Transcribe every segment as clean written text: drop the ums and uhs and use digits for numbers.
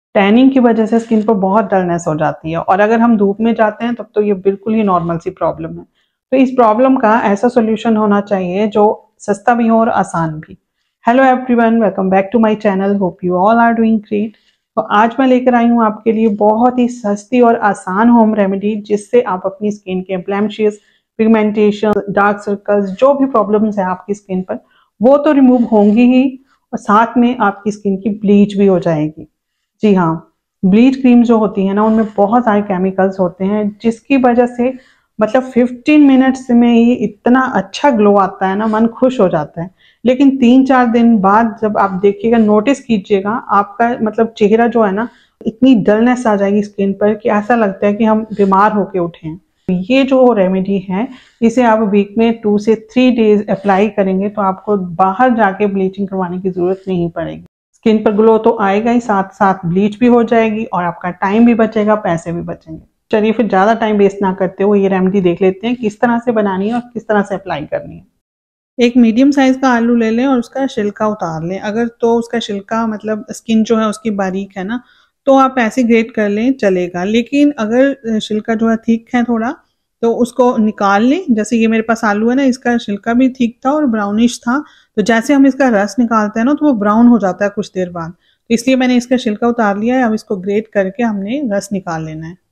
Tanning की वजह से स्किन पर बहुत डलनेस हो जाती है और अगर हम धूप में जाते हैं तब तो ये बिल्कुल ही नॉर्मल सी प्रॉब्लम है। तो इस प्रॉब्लम का ऐसा सोल्यूशन होना चाहिए जो सस्ता भी हो और आसान भी। Hello everyone, welcome back to my channel. Hope you all are doing great. तो आज मैं लेकर आई हूँ आपके लिए बहुत ही सस्ती और आसान होम रेमेडी जिससे आप अपनी स्किन के ब्लेमिशेस, पिगमेंटेशन, डार्क सर्कल्स, जो भी प्रॉब्लम्स है आपकी स्किन पर वो तो रिमूव होंगी ही और साथ में आपकी स्किन की ब्लीच भी हो जाएगी। जी हाँ, ब्लीच क्रीम जो होती है ना उनमें बहुत सारे केमिकल्स होते हैं जिसकी वजह से मतलब 15 मिनट्स में ही इतना अच्छा ग्लो आता है ना, मन खुश हो जाता है। लेकिन 3-4 दिन बाद जब आप देखिएगा, नोटिस कीजिएगा, आपका मतलब चेहरा जो है ना इतनी डलनेस आ जाएगी स्किन पर कि ऐसा लगता है कि हम बीमार होके उठे हैं। ये जो रेमेडी है इसे आप वीक में 2 से 3 डेज अप्लाई करेंगे तो आपको बाहर जाके ब्लीचिंग करवाने की जरूरत नहीं पड़ेगी। स्किन पर ग्लो तो आएगा ही, साथ साथ ब्लीच भी हो जाएगी और आपका टाइम भी बचेगा, पैसे भी बचेंगे। चलिए फिर ज़्यादा टाइम वेस्ट ना करते हुए ये रेमेडी देख लेते हैं किस तरह से बनानी है और किस तरह से अप्लाई करनी है। एक मीडियम साइज का आलू ले लें और उसका छिलका उतार लें। अगर तो उसका छिलका मतलब स्किन जो है उसकी बारीक है ना तो आप ऐसे ग्रेट कर लें, चलेगा। लेकिन अगर छिलका जो है थिक है थोड़ा तो उसको निकाल लें। जैसे ये मेरे पास आलू है ना, इसका छिलका भी ठीक था और ब्राउनिश था, तो जैसे हम इसका रस निकालते हैं ना तो वो ब्राउन हो जाता है कुछ देर बाद, तो इसलिए मैंने इसका छिलका उतार लिया है। अब इसको ग्रेट करके हमने रस निकाल लेना है।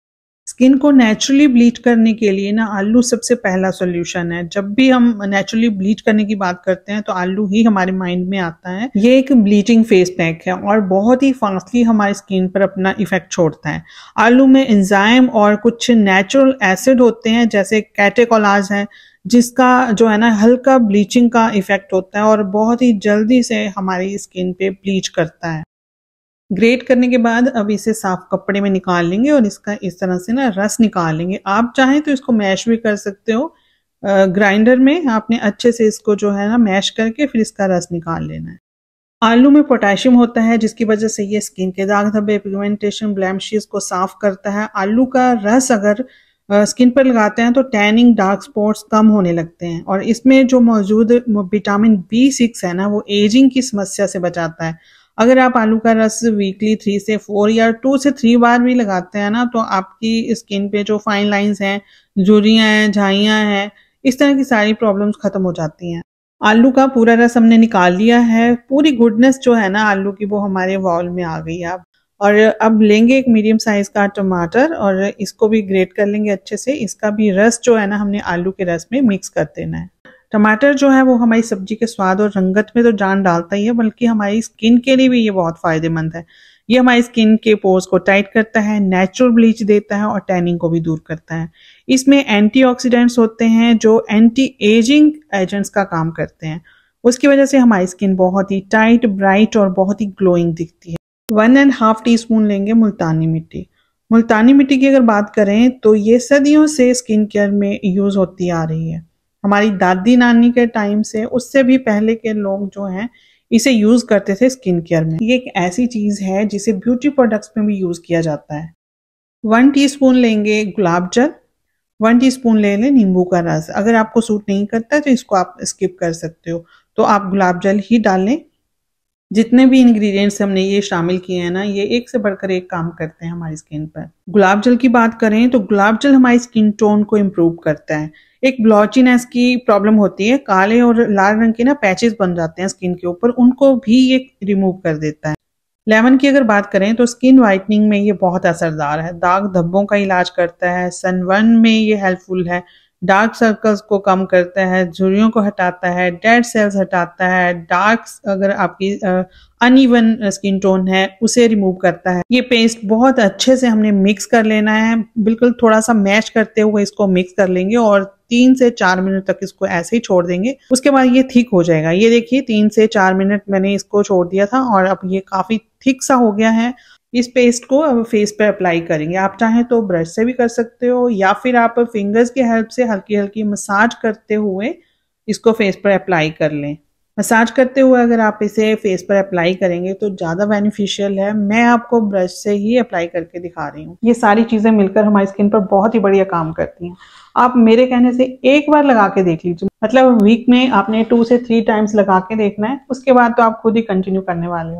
स्किन को नेचुरली ब्लीच करने के लिए ना आलू सबसे पहला सॉल्यूशन है। जब भी हम नेचुरली ब्लीच करने की बात करते हैं तो आलू ही हमारे माइंड में आता है। ये एक ब्लीचिंग फेस पैक है और बहुत ही फास्टली हमारी स्किन पर अपना इफेक्ट छोड़ता है। आलू में एंजाइम और कुछ नेचुरल एसिड होते हैं जैसे कैटेकोलाज है, जिसका जो है ना हल्का ब्लीचिंग का इफेक्ट होता है और बहुत ही जल्दी से हमारी स्किन पे ब्लीच करता है। ग्रेट करने के बाद अब इसे साफ कपड़े में निकाल लेंगे और इसका इस तरह से ना रस निकाल लेंगे। आप चाहें तो इसको मैश भी कर सकते हो, ग्राइंडर में आपने अच्छे से इसको जो है ना मैश करके फिर इसका रस निकाल लेना है। आलू में पोटेशियम होता है जिसकी वजह से ये स्किन के दाग धब्बे, पिगमेंटेशन, ब्लेमिशेस को साफ करता है। आलू का रस अगर स्किन पर लगाते हैं तो टैनिंग, डार्क स्पॉट्स कम होने लगते हैं और इसमें जो मौजूद विटामिन B6 है ना वो एजिंग की समस्या से बचाता है। अगर आप आलू का रस वीकली 3 से 4 या 2 से 3 बार भी लगाते हैं ना तो आपकी स्किन पे जो फाइन लाइंस हैं, झुर्रियां हैं, झाइयां हैं, इस तरह की सारी प्रॉब्लम्स खत्म हो जाती हैं। आलू का पूरा रस हमने निकाल लिया है। पूरी गुडनेस जो है ना आलू की वो हमारे बाउल में आ गई है। और अब लेंगे एक मीडियम साइज का टमाटर और इसको भी ग्रेट कर लेंगे अच्छे से। इसका भी रस जो है ना हमने आलू के रस में मिक्स कर देना है। टमाटर जो है वो हमारी सब्जी के स्वाद और रंगत में तो जान डालता ही है, बल्कि हमारी स्किन के लिए भी ये बहुत फायदेमंद है। ये हमारी स्किन के पोर्स को टाइट करता है, नेचुरल ब्लीच देता है और टैनिंग को भी दूर करता है। इसमें एंटीऑक्सीडेंट्स होते हैं जो एंटी एजिंग एजेंट्स का काम करते हैं। उसकी वजह से हमारी स्किन बहुत ही टाइट, ब्राइट और बहुत ही ग्लोइंग दिखती है। 1.5 टीस्पून लेंगे मुल्तानी मिट्टी। मुल्तानी मिट्टी की अगर बात करें तो ये सदियों से स्किन केयर में यूज होती आ रही है। हमारी दादी नानी के टाइम से, उससे भी पहले के लोग जो हैं इसे यूज करते थे स्किन केयर में। ये एक ऐसी चीज है जिसे ब्यूटी प्रोडक्ट्स में भी यूज किया जाता है। 1 टीस्पून लेंगे गुलाब जल। 1 टीस्पून ले लें नींबू का रस। अगर आपको सूट नहीं करता तो इसको आप स्किप कर सकते हो, तो आप गुलाब जल ही डालें। जितने भी इंग्रेडिएंट्स हमने ये शामिल किए हैं ना, ये एक से बढ़कर एक काम करते हैं हमारी स्किन पर। गुलाब जल की बात करें तो गुलाब जल हमारी स्किन टोन को इम्प्रूव करता है। एक ब्लॉचीनेस की प्रॉब्लम होती है, काले और लाल रंग के ना पैचेस बन जाते हैं स्किन के ऊपर, उनको भी ये रिमूव कर देता है। लेमन की अगर बात करें तो स्किन वाइटनिंग में ये बहुत असरदार है। दाग धब्बों का इलाज करता है, सनबर्न में ये हेल्पफुल है, डार्क सर्कल्स को कम करता है, झुर्रियों को हटाता है, डेड सेल्स हटाता है, डार्क अगर आपकी अनइवन स्किन टोन है उसे रिमूव करता है। ये पेस्ट बहुत अच्छे से हमने मिक्स कर लेना है, बिल्कुल थोड़ा सा मैश करते हुए इसको मिक्स कर लेंगे और 3 से 4 मिनट तक इसको ऐसे ही छोड़ देंगे। उसके बाद ये थिक हो जाएगा। ये देखिए 3 से 4 मिनट मैंने इसको छोड़ दिया था और अब ये काफी थिक सा हो गया है। इस पेस्ट को अब फेस पे अप्लाई करेंगे। आप चाहें तो ब्रश से भी कर सकते हो या फिर आप फिंगर्स की हेल्प से हल्की हल्की मसाज करते हुए इसको फेस पर अप्लाई कर लें। मसाज करते हुए अगर आप इसे फेस पर अप्लाई करेंगे तो ज़्यादा बेनिफिशियल है। मैं आपको ब्रश से ही अप्लाई करके दिखा रही हूँ। ये सारी चीज़ें मिलकर हमारी स्किन पर बहुत ही बढ़िया काम करती हैं। आप मेरे कहने से एक बार लगा के देख लीजिए, मतलब वीक में आपने 2 से 3 टाइम्स लगा के देखना है, उसके बाद तो आप खुद ही कंटिन्यू करने वाले हो।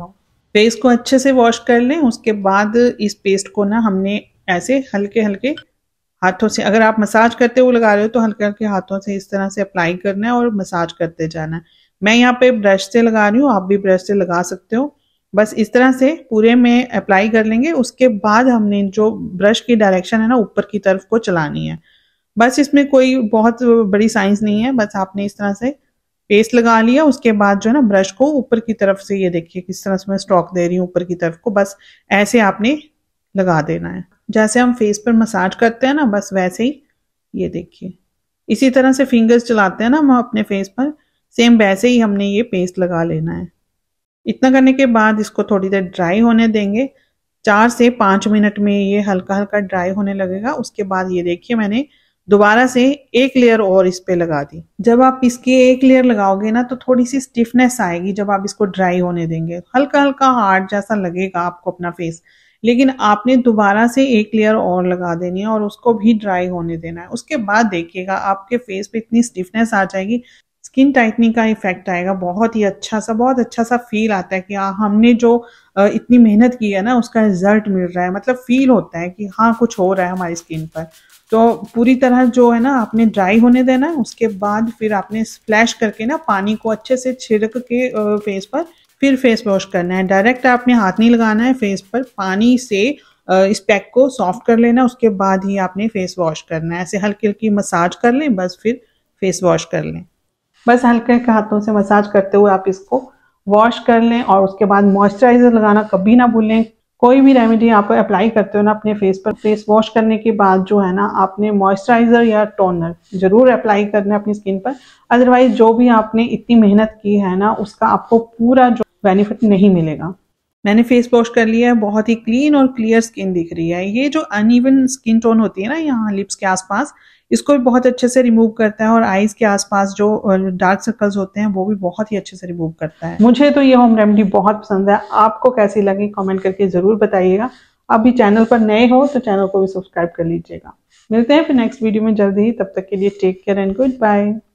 फेस को अच्छे से वॉश कर लें। उसके बाद इस पेस्ट को ना हमने ऐसे हल्के हल्के हाथों से, अगर आप मसाज करते हुए लगा रहे हो तो हल्के हल्के हाथों से इस तरह से अप्लाई करना है और मसाज करते जाना है। मैं यहाँ पे ब्रश से लगा रही हूँ, आप भी ब्रश से लगा सकते हो। बस इस तरह से पूरे में अप्लाई कर लेंगे। उसके बाद हमने जो ब्रश की डायरेक्शन है ना ऊपर की तरफ को चलानी है। बस इसमें कोई बहुत बड़ी साइंस नहीं है, बस आपने इस तरह से पेस्ट लगा लिया। उसके बाद जो है ना ब्रश को ऊपर की तरफ से, ये देखिए किस तरह से मैं स्ट्रोक दे रही हूँ ऊपर की तरफ को, बस ऐसे आपने लगा देना है। जैसे हम फेस पर मसाज करते हैं ना, बस वैसे ही ये देखिए इसी तरह से फिंगर्स चलाते हैं ना हम अपने फेस पर, सेम वैसे ही हमने ये पेस्ट लगा लेना है। इतना करने के बाद इसको थोड़ी देर ड्राई होने देंगे। 4 से 5 मिनट में ये हल्का हल्का ड्राई होने लगेगा। उसके बाद ये देखिए मैंने दोबारा से एक लेयर और इस पे लगा दी। जब आप इसकी एक लेयर लगाओगे ना तो थोड़ी सी स्टिफनेस आएगी जब आप इसको ड्राई होने देंगे। हल्का हल्का हार्ड जैसा लगेगा आपको अपना फेस, लेकिन आपने दोबारा से एक लेयर और लगा देनी है और उसको भी ड्राई होने देना है। उसके बाद देखिएगा आपके फेस पे इतनी स्टिफनेस आ जाएगी, स्किन टाइटनिंग का इफेक्ट आएगा। बहुत ही अच्छा सा, बहुत अच्छा सा फील आता है कि हाँ हमने जो इतनी मेहनत की है ना उसका रिजल्ट मिल रहा है। मतलब फील होता है कि हाँ कुछ हो रहा है हमारी स्किन पर। तो पूरी तरह जो है ना आपने ड्राई होने देना है। उसके बाद फिर आपने स्प्लैश करके ना पानी को अच्छे से छिड़क के फेस पर फिर फेस वॉश करना है। डायरेक्ट आपने हाथ नहीं लगाना है फेस पर, पानी से इस पैक को सॉफ्ट कर लेना। उसके बाद ही आपने फेस वॉश करना है। ऐसे हल्की हल्की मसाज कर लें, बस फिर फेस वॉश कर लें। बस हल्के हल्के हाथों से मसाज करते हुए आप इसको वॉश कर लें। और उसके बाद मॉइस्चराइजर लगाना कभी ना भूलें। कोई भी रेमेडी आप अप्लाई करते हो ना अपने फेस पर, फेस वॉश करने के बाद जो है ना आपने मॉइस्चराइजर या टोनर जरूर अप्लाई करना है अपनी स्किन पर। अदरवाइज जो भी आपने इतनी मेहनत की है ना उसका आपको पूरा जो बेनिफिट नहीं मिलेगा। मैंने फेस वॉश कर लिया है, बहुत ही क्लीन और क्लियर स्किन दिख रही है। ये जो अनइवन स्किन टोन होती है ना यहाँ लिप्स के आसपास, इसको भी बहुत अच्छे से रिमूव करता है। और आईज के आसपास जो डार्क सर्कल्स होते हैं वो भी बहुत ही अच्छे से रिमूव करता है। मुझे तो ये होम रेमेडी बहुत पसंद है। आपको कैसी लगी कमेंट करके जरूर बताइएगा। आप भी चैनल पर नए हो तो चैनल को भी सब्सक्राइब कर लीजिएगा। मिलते हैं फिर नेक्स्ट वीडियो में जल्दी ही। तब तक के लिए take care and good bye.